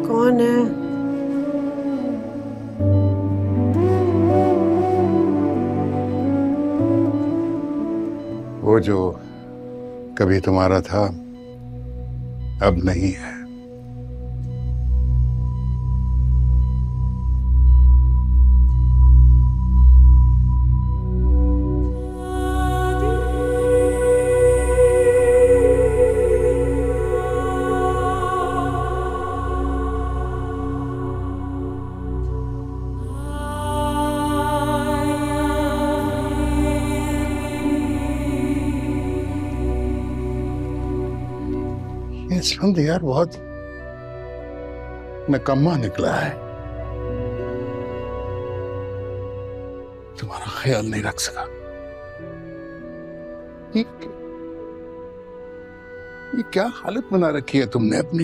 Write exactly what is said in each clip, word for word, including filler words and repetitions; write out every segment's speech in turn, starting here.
कौन है? वो जो कभी तुम्हारा था अब नहीं है। इसमें यार बहुत निकम्मा निकला है। तुम्हारा ख्याल नहीं रख सका। ये, ये क्या हालत बना रखी है तुमने अपनी?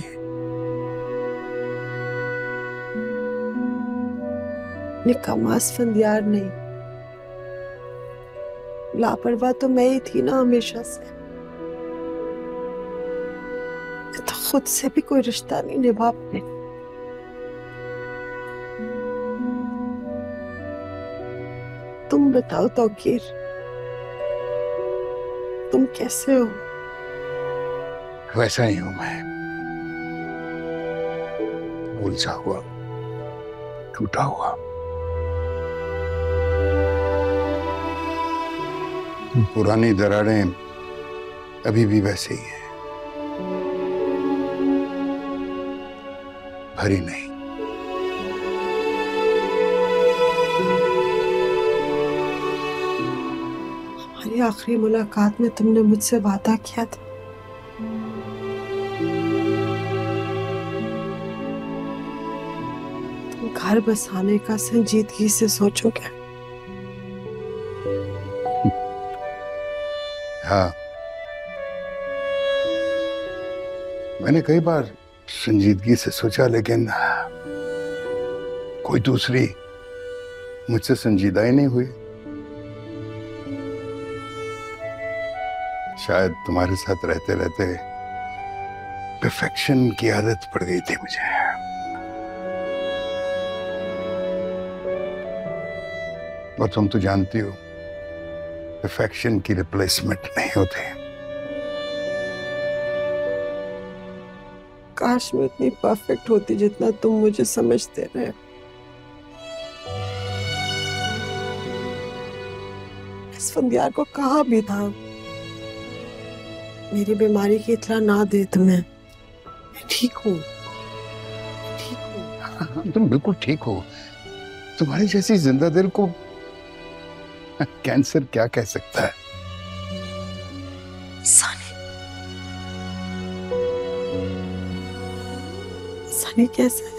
निकम्मा स्फंदियार नहीं, लापरवाह तो मैं ही थी ना हमेशा से। तो खुद से भी कोई रिश्ता नहीं निभा पाए। तुम बताओ तौकीर, तुम कैसे हो? वैसा ही हूं मैं, उलझा हुआ, टूटा हुआ। पुरानी दरारें अभी भी वैसे ही हैं, भरी नहीं। हमारी आखिरी मुलाकात में तुमने मुझसे वादा किया था तुम घर बसाने का संजीदगी से सोचोगे। हाँ, मैंने कई बार संजीदगी से सोचा, लेकिन कोई दूसरी मुझसे संजीदा ही नहीं हुई। शायद तुम्हारे साथ रहते रहते परफेक्शन की आदत पड़ गई थी मुझे। और तुम तो जानती हो, परफेक्शन की रिप्लेसमेंट नहीं होते। काश मैं इतनी परफेक्ट होती जितना तुम मुझे समझते रहे। स्फंदियार को कहा भी था मेरी बीमारी की इतला ना दे तुम्हें। मैं ठीक हूँ, ठीक हूँ। तुम बिल्कुल ठीक हो। तुम्हारी जैसी जिंदा दिल को कैंसर क्या कह सकता है? सनी, सनी कैसा है?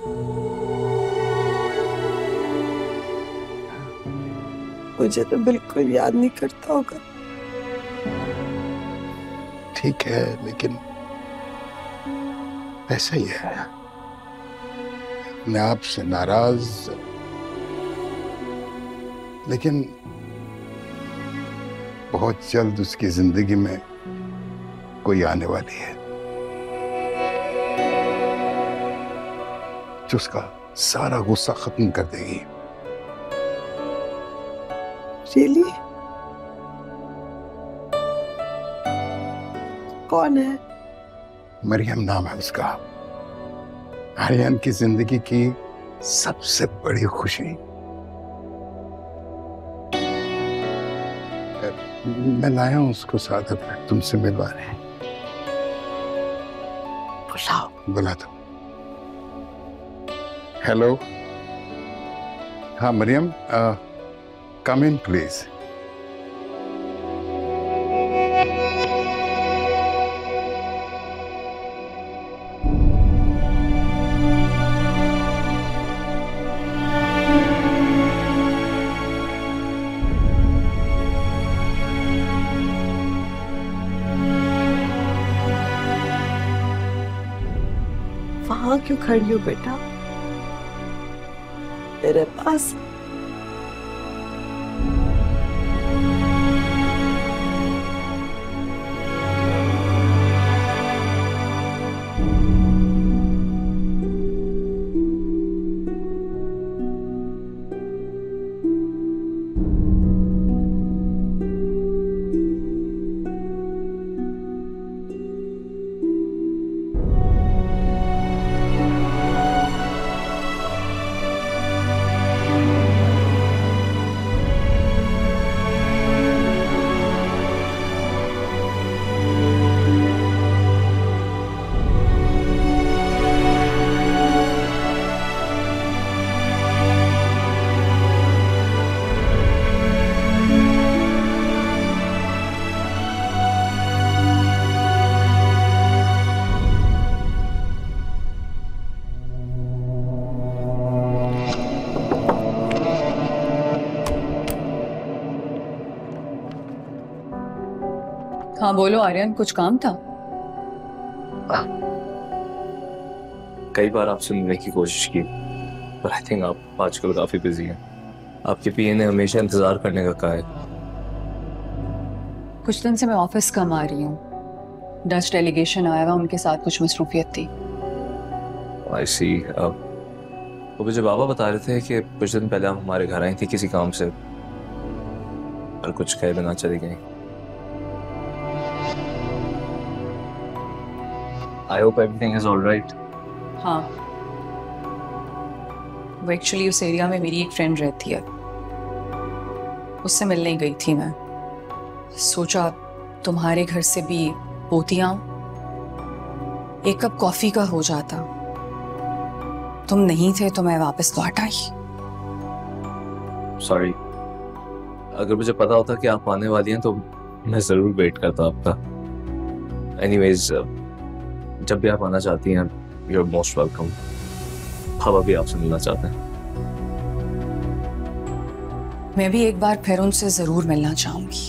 मुझे तो बिल्कुल याद नहीं करता होगा। ठीक है, लेकिन ऐसा ही है। मैं आपसे नाराज, लेकिन बहुत जल्द उसकी जिंदगी में कोई आने वाली है जो उसका सारा गुस्सा खत्म कर देगी। रियली? कौन है? मरियम नाम है उसका। आर्यन की जिंदगी की सबसे बड़ी खुशी। मैं लाया हूं उसको साथ अपने तुमसे मिलवाने। बुलाओ। बुला दो। हेलो। हाँ मरियम, कम इन प्लीज। वहां क्यों खड़ी हो बेटा? मेरे पास। हाँ बोलो आर्यन, कुछ काम था? कई बार आपसे मिलने की कोशिश की, पर आई थिंक आप आजकल काफी बिजी हैं। आपके पीए ने हमेशा इंतजार करने का कहा है। कुछ दिन से मैं ऑफिस कम आ रही हूँ। डच डेलीगेशन आया हुआ, उनके साथ कुछ मसरूफियत थी। आई सी। अब वो मुझे बाबा बता रहे थे कि कुछ दिन पहले आप हमारे घर आई थी किसी काम से, और कुछ कहे बिना चली गई। I hope everything is all right. हाँ, वो एक्चुअली उस एरिया में मेरी एक फ्रेंड रहती है, उससे मिलने गई थी मैं। सोचा तुम्हारे घर से भी होती आऊं, एक कप कॉफी का हो जाता। तुम नहीं थे तो मैं वापस लौट आई। सॉरी, अगर मुझे पता होता कि आप आने वाली हैं तो मैं जरूर वेट करता आपका। एनीवेज, जब भी आप आना चाहती हैं, यू आर मोस्ट वेलकम। पापा भी आपसे मिलना चाहते हैं। मैं भी एक बार फिर उनसे जरूर मिलना चाहूंगी।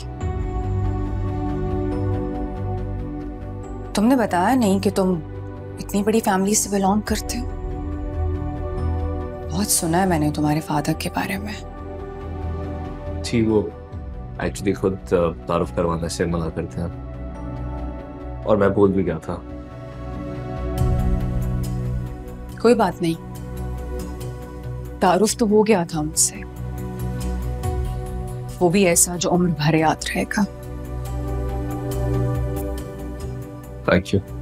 तुमने बताया नहीं कि तुम इतनी बड़ी फैमिली से बिलोंग करते हो। बहुत सुना है मैंने तुम्हारे फादर के बारे में। जी, वो एक्चुअली खुद तारुफ करवाने से मना करते हैं, और मैं बोल भी गया था। कोई बात नहीं, तारुफ तो हो गया था मुझसे, वो भी ऐसा जो उम्र भर याद रहेगा। Thank you.